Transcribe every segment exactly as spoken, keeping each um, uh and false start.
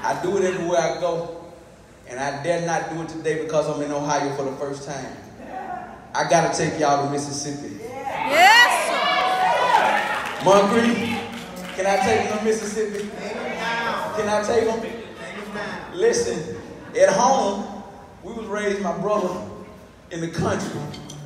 I do it everywhere I go, and I dare not do it today because I'm in Ohio for the first time. I gotta take y'all to Mississippi. Yes, sir. Moncrief, can I take them to Mississippi? Can I take them? Listen, at home, we was raised, my brother, in the country.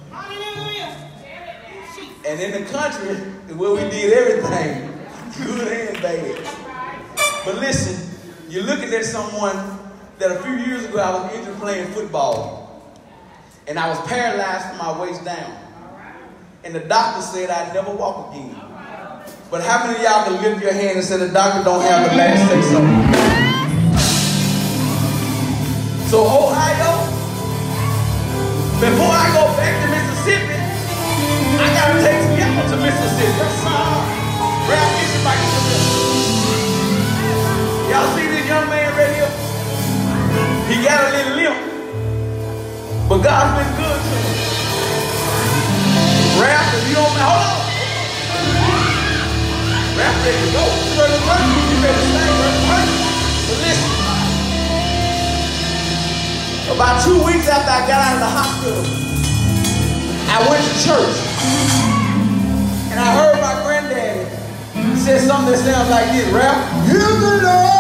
And in the country is where we did everything, good and bad. But listen, you're looking at someone that a few years ago I was injured playing football. And I was paralyzed from my waist down. And the doctor said I'd never walk again. But how many of y'all can lift your hand and say the doctor don't have the last say so? So Ohio, before I go back to Mississippi, I gotta take some y'all to Mississippi. Grab me somebody to this. Y'all see this young man right here? He got a little limp, but God's been good to him. Rap, if you don't hold on. Rap ready to go. You ready to work? You ready to sing? Ready to work? But listen, about two weeks after I got out of the hospital, I went to church, and I heard my granddaddy say something that sounds like this, Rap. You the Lord.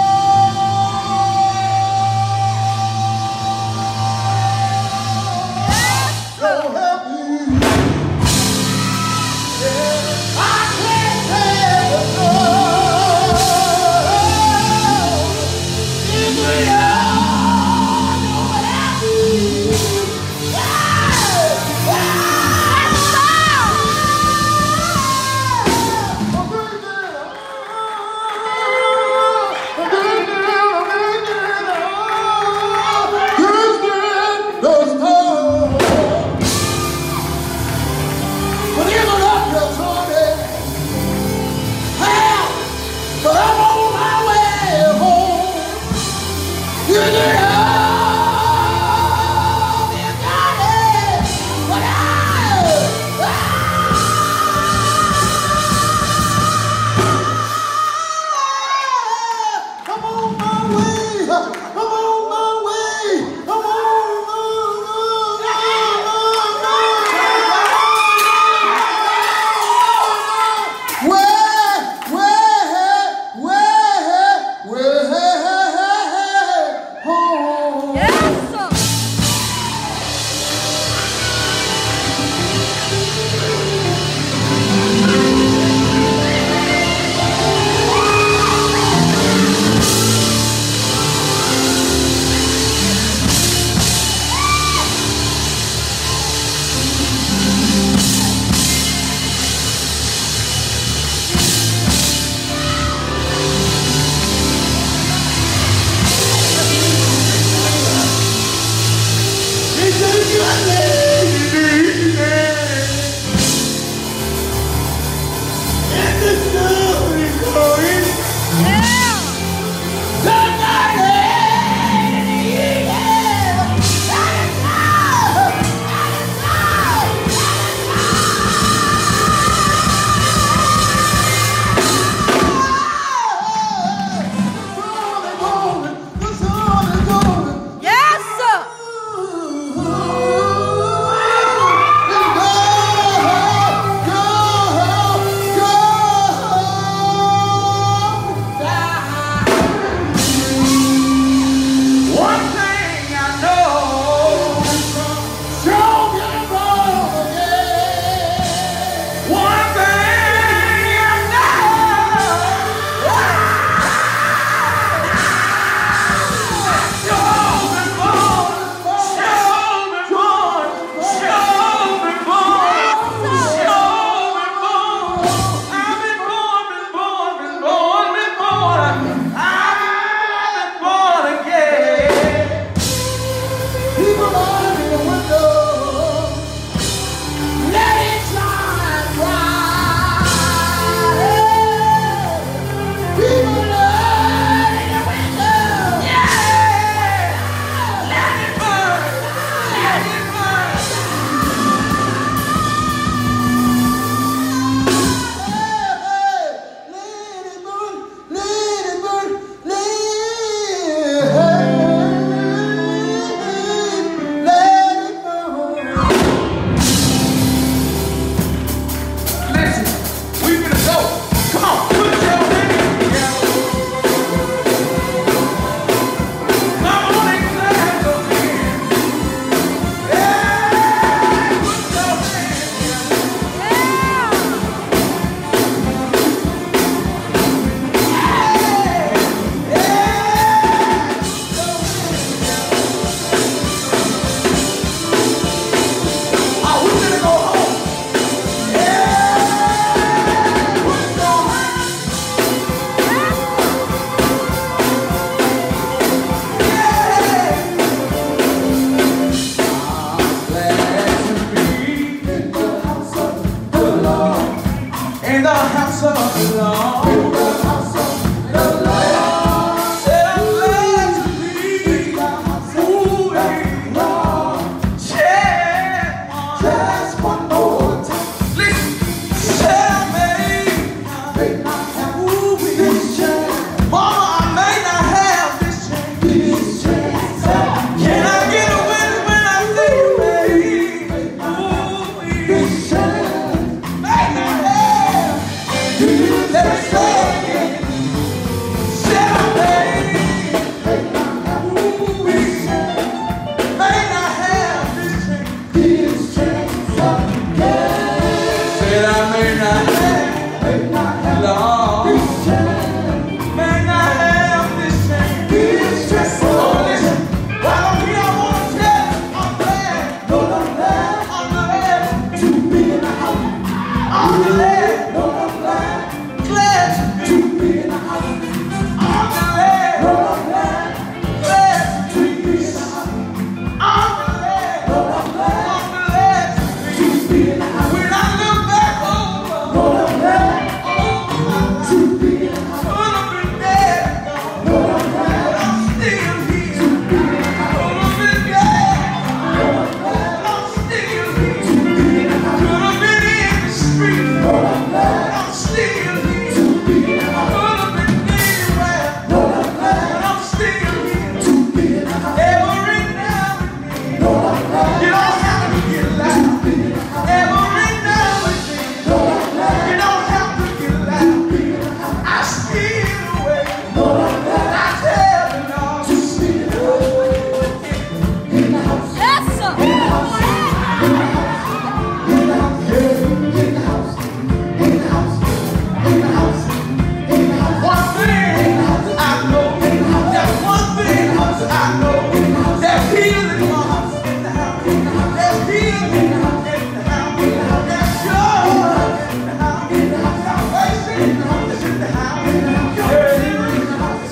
So help me. Yeah. I can't tell the Lord. You the Lord.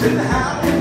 in the house.